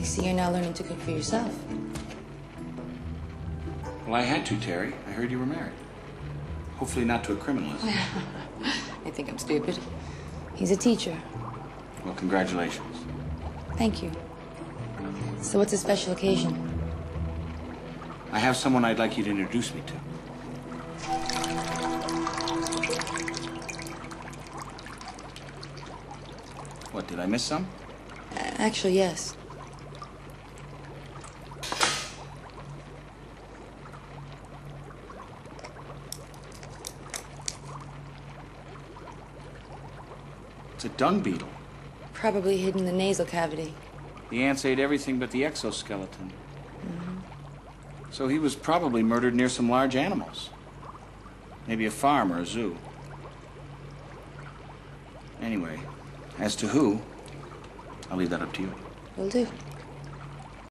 see you're now learning to cook for yourself. Well, I had to, Terry. I heard you were married. Hopefully not to a criminal. I think I'm stupid. He's a teacher. Well, congratulations. Thank you. So what's a special occasion? I have someone I'd like you to introduce me to. What, did I miss some? Actually, yes. It's a dung beetle. Probably hidden in the nasal cavity. The ants ate everything but the exoskeleton. So he was probably murdered near some large animals. Maybe a farm or a zoo. Anyway, as to who, I'll leave that up to you. Will do.